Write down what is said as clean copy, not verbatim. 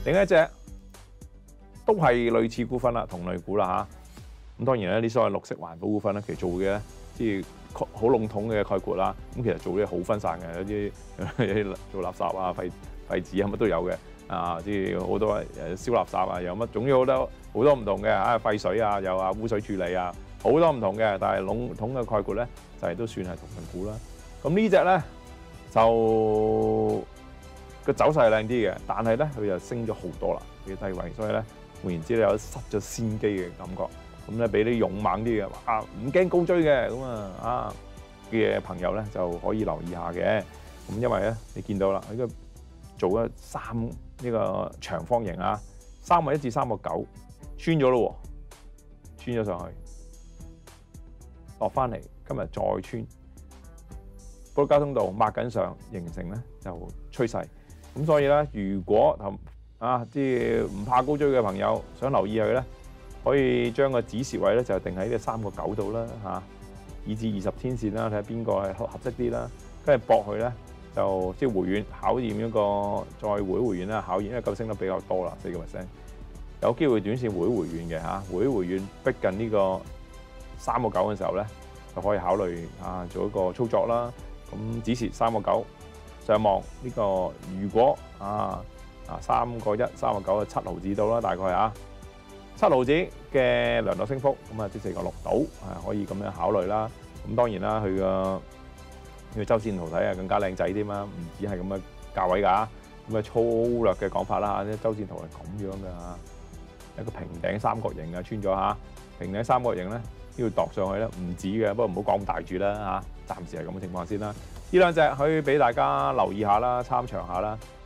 另一隻都係類似股份啦，同類股啦嚇。咁當然咧，啲所謂綠色環保股份咧，其實做嘅咧，即係好籠統嘅概括啦。咁其實做啲好分散嘅，有啲做垃圾啊、廢紙啊乜都有嘅。即係好多燒垃圾啊，有乜，總之好多唔同嘅廢水啊，有污水處理啊，好多唔同嘅。但係籠統嘅概括咧，就係都算係同類股啦。咁呢隻咧就個走勢係靚啲嘅，但係咧佢又升咗好多啦，幾低位，所以咧換言之咧有失咗先機嘅感覺。咁咧俾啲勇猛啲嘅，唔驚高追嘅咁嘅朋友咧就可以留意下嘅。咁因為咧你見到啦，佢個做咗呢個長方形3.1至3.9穿咗咯喎，穿咗上去落翻嚟，今日再穿，嗰個交通道抹緊上，形成咧就趨勢。咁所以咧，如果即係唔怕高追嘅朋友想留意佢咧，可以將個止蝕位咧就定喺呢3.9度啦以至20天線啦，睇下邊個係合適啲啦，跟住搏佢咧。就即係回軟，考驗一個再回軟啦，考驗，因為今日升得比較多啦，4%，有機會短線回軟嘅回軟逼近呢個3.9嘅時候咧，就可以考慮做一個操作啦。咁止蝕3.9上望呢個，如果3.1、3.9嘅7毫子到啦，大概7毫子嘅量度升幅，咁即4.6度可以咁樣考慮啦。咁當然啦，佢周線圖睇更加靚仔啲嘛，唔止係咁嘅價位㗎。咁粗略嘅講法啦啲周線圖係咁樣嘅一個平頂三角形穿咗平頂三角形咧要度上去咧唔止嘅，不過唔好講咁大住啦暫時係咁嘅情況先啦。呢兩隻可以俾大家留意下啦，參詳下啦。